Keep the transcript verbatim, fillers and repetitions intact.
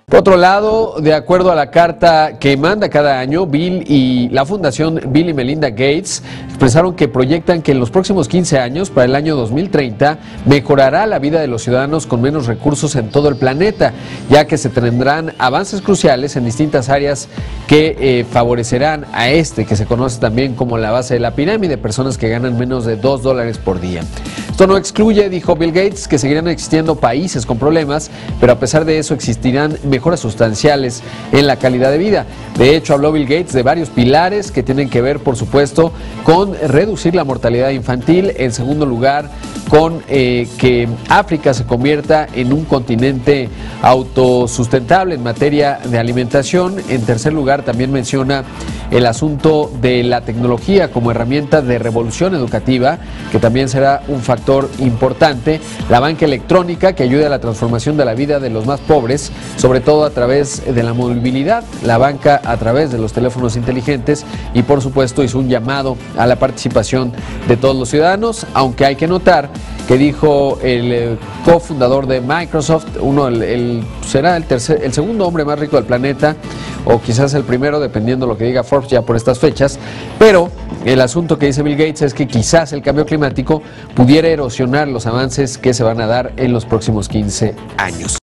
Por otro lado, de acuerdo a la carta que manda cada año, Bill y la Fundación Bill y Melinda Gates expresaron que proyectan que en los próximos quince años, para el año dos mil treinta, mejorará la vida de los ciudadanos con menos recursos en todo el planeta, ya que se tendrán avances cruciales en distintas áreas que eh, favorecerán a este, que se conoce también como la base de la pirámide, personas que ganan menos de dos dólares por día. Esto no excluye, dijo Bill Gates, que seguirán existiendo países con problemas, pero a pesar de eso existirán mejoras sustanciales en la calidad de vida. De hecho, habló Bill Gates de varios pilares que tienen que ver, por supuesto, con reducir la mortalidad infantil, en segundo lugar, con eh, que África se convierta en un continente autosustentable en materia de alimentación. En tercer lugar, también menciona el asunto de la tecnología como herramienta de revolución educativa, que también será un factor importante. La banca electrónica, que ayude a la transformación de la vida de los más pobres, sobre todo a través de la movilidad, la banca a través de los teléfonos inteligentes, y por supuesto hizo un llamado a la participación de todos los ciudadanos, aunque hay que notar que dijo el eh, cofundador de Microsoft, uno el, el, será el, tercer, el segundo hombre más rico del planeta, o quizás el primero, dependiendo de lo que diga Forbes ya por estas fechas, pero el asunto que dice Bill Gates es que quizás el cambio climático pudiera erosionar los avances que se van a dar en los próximos quince años.